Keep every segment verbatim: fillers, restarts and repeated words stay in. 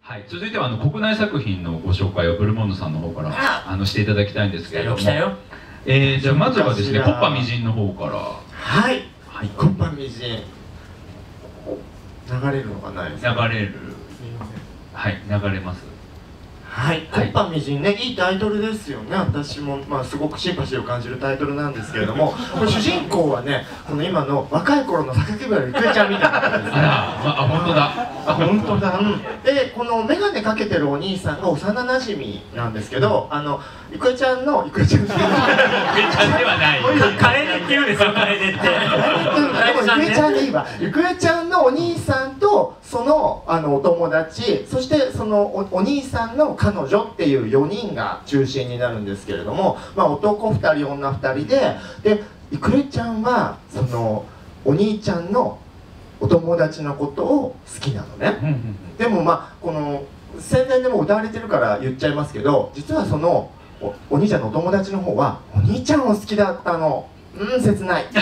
はい、続いてはあの国内作品のご紹介をブルモンドさんの方からあのしていただきたいんですけれども、えー、じゃあまずはですね、コッパみじんの方から。 はい、はい、コッパみじん流れるのかな。流れる。はい、流れます。 はい、コッパみじんね、いいタイトルですよね。私も、まあ、すごくシンパシーを感じるタイトルなんですけれども、これ主人公はね、この今の若い頃の榊原郁恵ちゃんみたいな感じですね。 あ、本当だ。 あ、本当だ。うん、で、この眼鏡かけてるお兄さんが幼なじみなんですけど、あの郁恵ちゃんの郁恵ちゃん。郁恵ちゃんではない。 楓って言うんですよ、楓って。 郁恵ちゃんでいいわ。郁恵ちゃんのお兄さんとそのあのお友達、そしてその お, お兄さんの彼女っていうよにんが中心になるんですけれども、まあ、男ふたり女ふたりで、で郁恵ちゃんはそのお兄ちゃんのお友達のことを好きなのね。でもまあこの宣伝でも歌われてるから言っちゃいますけど、実はその お, お兄ちゃんのお友達の方はお兄ちゃんを好きだったの。うん、切ない。で,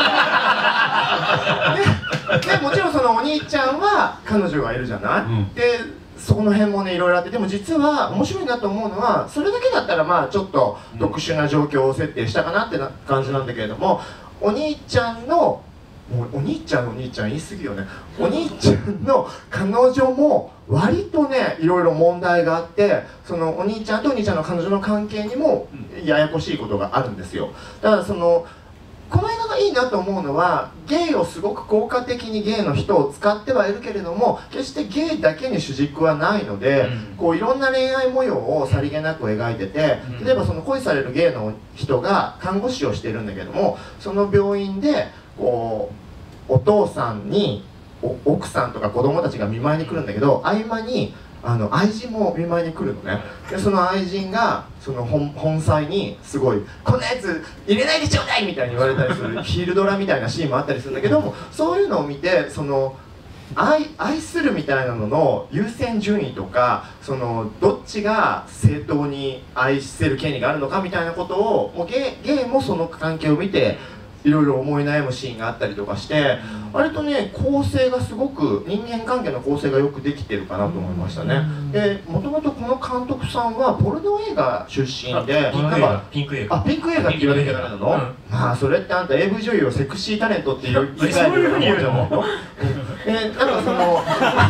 でもちろんそのお兄ちゃんは彼女がいるじゃない、うん、でそこの辺もねいろいろあって、でも実は面白いなと思うのは、それだけだったらまあちょっと特殊な状況を設定したかなってな感じなんだけれども、お兄ちゃんのもうお兄ちゃんのお兄ちゃん言い過ぎよね。お兄ちゃんの彼女も割とねいろいろ問題があって、そのお兄ちゃんとお兄ちゃんの彼女の関係にもややこしいことがあるんですよ。だからそのこの映画がいいなと思うのは、ゲイをすごく効果的にゲイの人を使ってはいるけれども、決してゲイだけに主軸はないので、うん、こういろんな恋愛模様をさりげなく描いてて、例えばその恋されるゲイの人が看護師をしているんだけども、その病院でこうお父さんに奥さんとか子供たちが見舞いに来るんだけど、合間にあの愛人も見舞いに来るのね。でその愛人がその 本, 本妻にすごい「こんなやつ入れないでちょうだい!」みたいに言われたりするヒルドラみたいなシーンもあったりするんだけども、そういうのを見てその 愛, 愛するみたいなのの優先順位とか、そのどっちが正当に愛せる権利があるのかみたいなことをもう ゲ, ゲイもその関係を見ていろいろ思い悩むシーンがあったりとかして、割とね構成がすごく人間関係の構成がよくできてるかなと思いましたね。でもともとこの監督さんはポルノ映画出身で、 ピンク映画あピンク映画って言われてからなの、うん、まあそれってあんた エーブイ 女優をセクシータレントっていう以外のもんじゃないの。でなんかその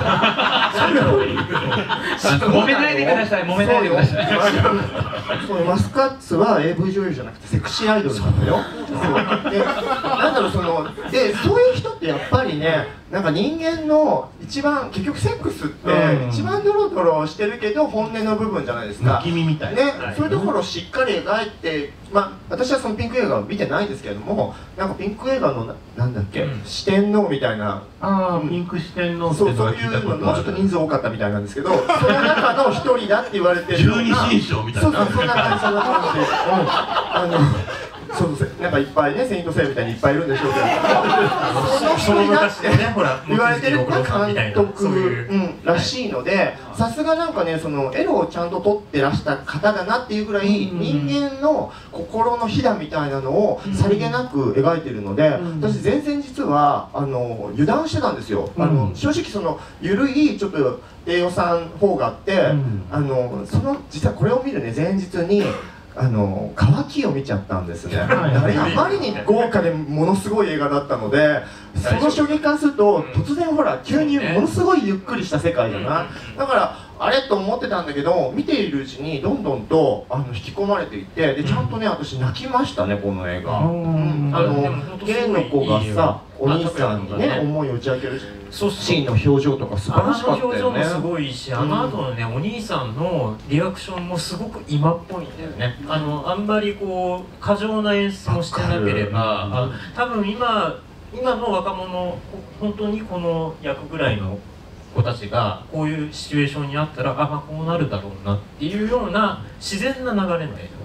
揉めないでください、揉めないでください。 そうマスカッツは エーブイ 女優じゃなくてセクシーアイドルなんだよ。そうでなんだろう、そのでそういう人ってやっぱりね、なんか人間の一番結局セックスって一番ドロドロしてるけど本音の部分じゃないですか。 君みたいね、そういうところをしっかり描いて、まあ私はそのピンク映画を見てないですけれども、なんかピンク映画のななんだっけ、うん、四天王みたいな、 ああ、うん、ピンク四天王ってそうそういうのもうちょっと人数多かったみたいなんですけど、その中の一人だって言われてる十二神将みたいな、 そうそうそんな感じそんな感じで、うん、あの。そうそう、なんかいっぱいね、セイントセイみたいにいっぱいいるんでしょうけど、その一人だって言われてる監督、うん、らしいので、さすがなんかね、そのエロをちゃんと撮ってらした方だなっていうぐらい、人間の心のひだみたいなのをさりげなく描いてるので、私全然実はあの油断してたんですよ。あの正直その緩いちょっと栄養さん方があって、あのその実はこれを見るね前日に。あの乾きを見ちゃったんですね。あまりに豪華でものすごい映画だったので、その衝撃からすると突然ほら急にものすごいゆっくりした世界だな。だからあれと思ってたんだけど、見ているうちにどんどんとあの引き込まれていって、でちゃんとね私泣きましたね、この映画。うん、あのゲイの子がさお兄さんにね思いを打ち明けるシーンの表情とか素晴らしかったよね。 あの表情もすごいし、あの後のねお兄さんのリアクションもすごく今っぽいんだよね。あのあんまりこう過剰な演出もしてなければ、あ多分今今の若者本当にこの役ぐらいの子たちがこういうシチュエーションにあったら、あまあこうなるだろうなっていうような自然な流れの映画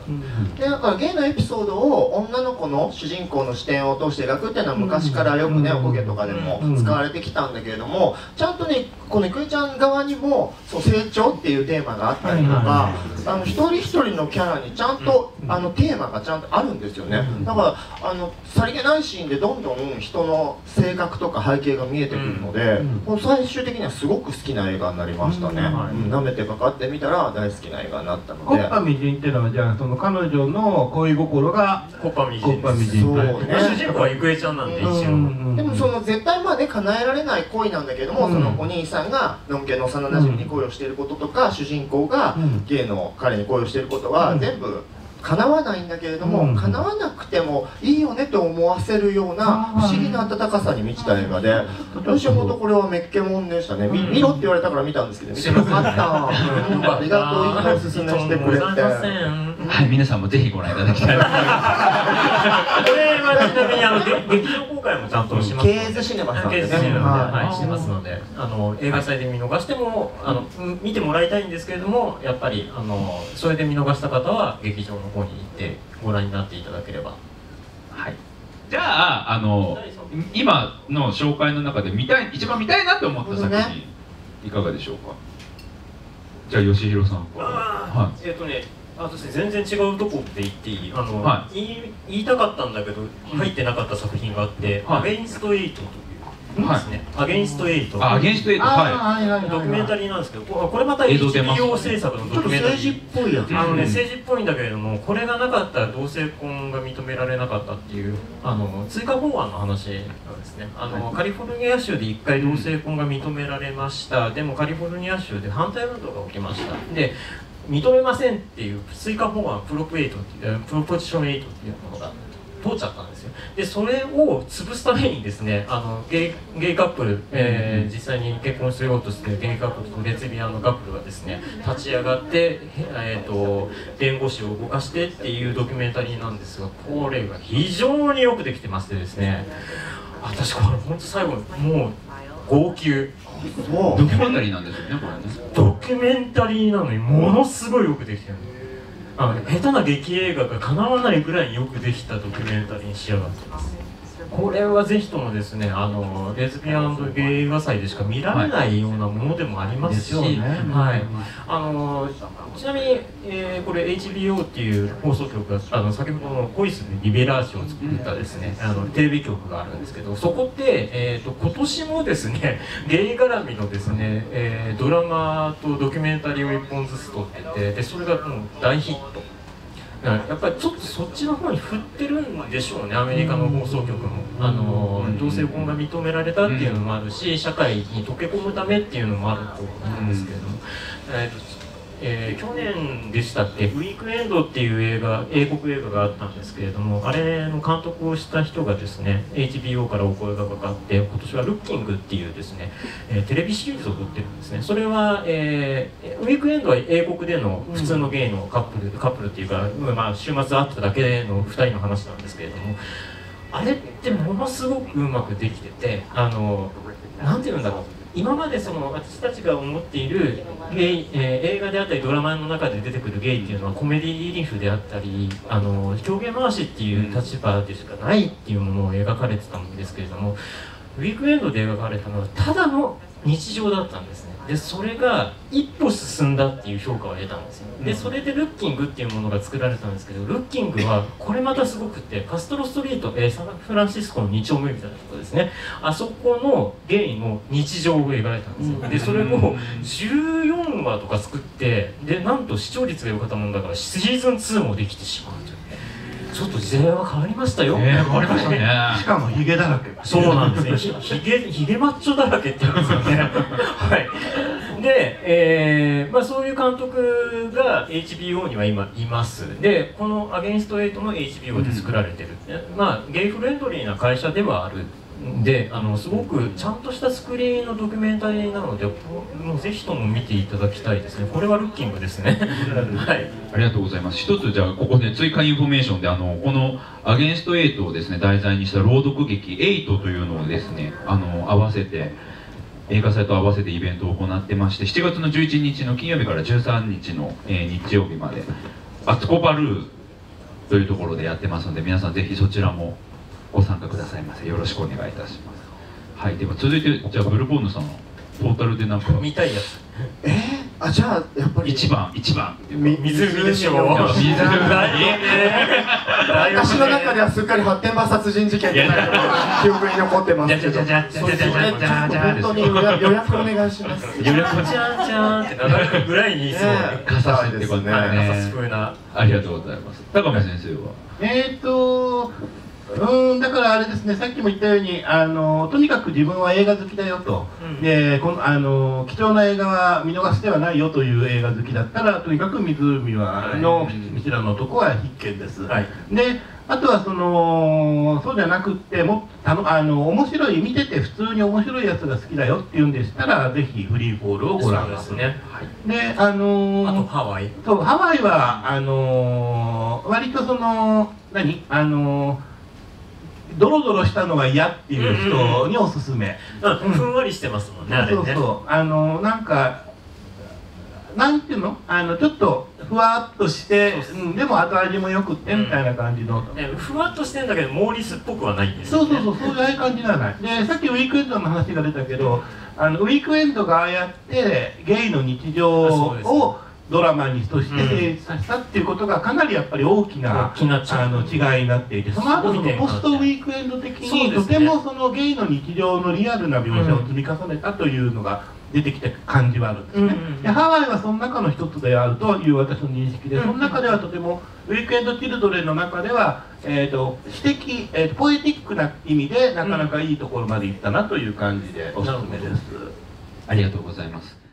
でだからゲイのエピソードを女の子の主人公の視点を通して描くっていうのは昔からよくねおこげとかでも使われてきたんだけれども、ちゃんとねこの郁恵ちゃん側にもそう成長っていうテーマがあったりとか、あの一人一人のキャラにちゃんとあのテーマがちゃんとあるんですよね。だからあのさりげないシーンでどんどん人の性格とか背景が見えてくるので、もう最終的にはすごく好きな映画になりましたね。舐めてかかってみたら大好きな映画になったので。 コッパみじんっていうのはじゃあその彼女の恋心がコッパみじんです。 そうね。主人公は郁恵ちゃんなんで一応。 でもその絶対まで叶えられない恋なんだけども、そのお兄さんがのんけの幼馴染に恋をしていることとか、主人公がゲイの彼に恋をしていることは全部叶わないんだけれども、うん、叶わなくてもいいよねと思わせるような不思議な温かさに満ちた映画で、私は本当これはめっけもんでしたね。見、見ろって言われたから見たんですけど、見てなかった。ありがとう、いいのおすすめしてくれて。 はい、皆さんもぜひご覧いただきたい。これはちなみにあの劇場公開もちゃんとします。 ケーズシネマさんでね。 ケーズシネマで、はい、してますので、あの映画祭で見逃してもあの見てもらいたいんですけれども、やっぱりあのそれで見逃した方は劇場の方に行ってご覧になっていただければ。 はい。じゃああの今の紹介の中で見たい一番見たいなと思った作品いかがでしょうか。じゃあ吉弘さん。 はい。えっとね。私全然違うとこって言っていいあの、はい、言い言いたかったんだけど入ってなかった作品があって「アゲインストエイト」というですね「アゲインストエイト」 アゲインストエイトはいドキュメンタリーなんですけど、これまた エイチビーオー 制作のドキュメンタリー。 政治っぽいやつ。 あのね政治っぽいんだけれども、これがなかったら同性婚が認められなかったっていうあの追加法案の話なんですね。あのカリフォルニア州でいっかい同性婚が認められました。でもカリフォルニア州で反対運動が起きました。で認めませんっていう追加法案プロプエイトっていうプロポジションエイトっていうものが通っちゃったんですよ。でそれを潰すためにですね、あのゲイ、ゲイカップル、えー、実際に結婚しようとしているゲイカップルとレズビアンのカップルがですね立ち上がって、えー、と弁護士を動かしてっていうドキュメンタリーなんですが、これが非常によくできてましてですね、私これ本当最後もう号泣。 ドキュメンタリーなんですよね、これね。 ドキュメンタリーなのにものすごいよくできてるの。あの下手な劇映画がかなわないぐらいよくできたドキュメンタリーに仕上がってます。これはぜひともですね、あのレズビアンゲイ映画祭でしか見られないようなものでもありますし、はい、はい、あのちなみに、えー、これ エイチビーオー っていう放送局があの先ほどの恋するリベラージュを作ったですね、あのテレビ局があるんですけど、そこで、えー、と今年もですねゲイ絡みのですね、えー、ドラマとドキュメンタリーをいっぽんずつ撮ってて、でそれがもう大ヒット。やっぱりちょっとそっちの方に振ってるんでしょうね、アメリカの放送局も。あの同性婚が認められたっていうのもあるし、社会に溶け込むためっていうのもあると思うんですけれども、えーとえー、去年でしたっけ、ウィークエンドっていう映画、英国映画があったんですけれども、あれの監督をした人がですね エイチビーオー からお声がかかって、今年はルッキングっていうですね、えー、テレビシリーズを撮ってるんですね。それは、えー、ウィークエンドは英国での普通のゲイのカップル、カップルっていうか、まあ、週末会っただけのふたりの話なんですけれども、あれってものすごくうまくできてて、あのなんていうんだろう、今までその私たちが思っているゲイ、えー、映画であったりドラマの中で出てくるゲイっていうのはコメディリリーフであったり、あの狂言回しっていう立場でしかないっていうものを描かれてたんですけれども、ウィークエンドで描かれたのはただの日常だったんですね。でそれが一歩進んだっていう評価を得たんですよ。でそれでルッキングっていうものが作られたんですけど、ルッキングはこれまたすごくて、カストロストリート、えー、サンフランシスコのに丁目みたいなところですね、あそこのゲイの日常を描いたんですよ。でそれをじゅうよんわとか作って、でなんと視聴率が良かったもんだからシーズンツーもできてしまうという。ちょっと時代は変わりましたよ。 えー、変わりましたね。 しかもヒゲだらけ。 そうなんですね。ヒゲヒゲマッチョだらけって言うんですよね。はい。で、えー、まあそういう監督が エイチビーオー には今います。で、このアゲインストエイトも エイチビーオー で作られてる。うん、まあゲイフレンドリーな会社ではある。で、あのすごくちゃんとしたスクリーンのドキュメンタリーなので、もうぜひとも見ていただきたいですね。これはルッキングですね。はい。 ありがとうございます。一つじゃあここで追加インフォメーションで、あのこのアゲンストエイトをですね題材にした朗読劇エイトというのをですね、あの合わせて映画祭と合わせてイベントを行ってまして、しちがつのじゅういちにちの金曜日からじゅうさんにちの、えー、日曜日までアツコバルーというところでやってますので、皆さんぜひそちらもご参加くださいませ。よろしくお願いいたします。はい、では続いてじゃあブルボンヌさんのトータルでなんか見たいやつ。 えー、あじゃあやっぱり一番一番湖でしょ。 湖だよね。 私の中ではすっかり発展場殺人事件って記憶に残ってますけど、それちょっと本当に予約お願いします。 予約じゃんじゃんって流れるぐらいにいそう。 傘しってことね。 傘風な。 ありがとうございます。高見先生は。 えーとうんだからあれですね、さっきも言ったようにあのとにかく自分は映画好きだよと、うん、でこのあの貴重な映画は見逃しではないよという映画好きだったらとにかく湖はの見知らぬ男は必見です。はい、であとはそのそうじゃなくってもあのあの面白い見てて普通に面白いやつが好きだよっていうんでしたらぜひフリーフォールをご覧ください。ね、であのー、 あとハワイそうハワイはあのー、割とその何あのードロドロしたのが嫌っていう人におすすめ。 ふんわりしてますもんね。 そうそうあのなんかなんていうのあのちょっとふわっとしてうん、でも後味もよくってみたいな感じの、 うんね、ふわっとしてんだけどモーリスっぽくはないんですよね。そうそうそうそういう感じではない。でさっきウィークエンドの話が出たけどあのウィークエンドがああやってゲイの日常をドラマにとして成立させたっていうことがかなりやっぱり大きな、うん、あの違いになっていて、その後そのポストウィークエンド的にとてもそのゲイの日常のリアルな描写を積み重ねたというのが出てきた感じはあるんですね。でハワイはその中の一つであるという私の認識で、その中ではとてもウィークエンド・チルドレンの中では、えー、と詩的、えー、とポエティックな意味でなかなかいいところまでいったなという感じでおすすめです。 ありがとうございます。